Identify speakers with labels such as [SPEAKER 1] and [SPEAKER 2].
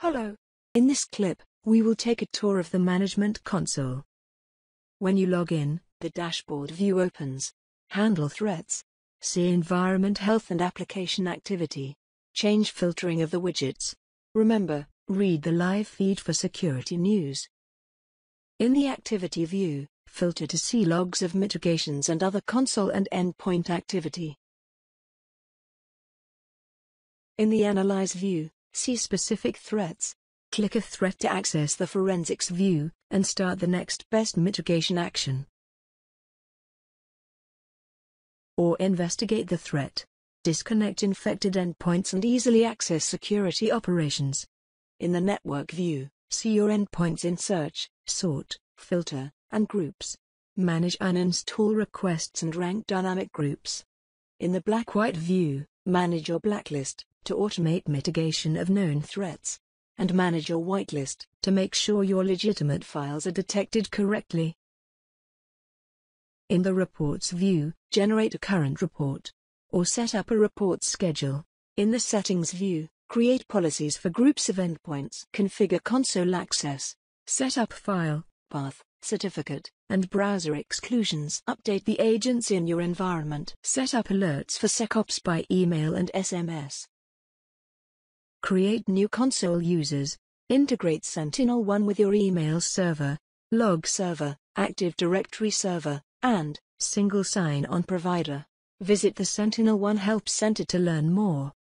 [SPEAKER 1] Hello. In this clip, we will take a tour of the Management Console. When you log in, the dashboard view opens. Handle threats. See environment health and application activity. Change filtering of the widgets. Remember, read the live feed for security news. In the activity view, filter to see logs of mitigations and other console and endpoint activity. In the Analyze view, see specific threats. Click a threat to access the forensics view, and start the next best mitigation action. Or investigate the threat. Disconnect infected endpoints and easily access security operations. In the network view, see your endpoints in search, sort, filter, and groups. Manage uninstall requests and rank dynamic groups. In the black-white view, manage your blacklist to automate mitigation of known threats, and manage your whitelist to make sure your legitimate files are detected correctly. In the Reports view, generate a current report, or set up a report schedule. In the Settings view, create policies for groups of endpoints. Configure console access. Set up file, path, certificate, and browser exclusions. Update the agents in your environment. Set up alerts for SecOps by email and SMS. Create new console users. Integrate SentinelOne with your email server, log server, Active Directory server, and single sign-on provider. Visit the SentinelOne Help Center to learn more.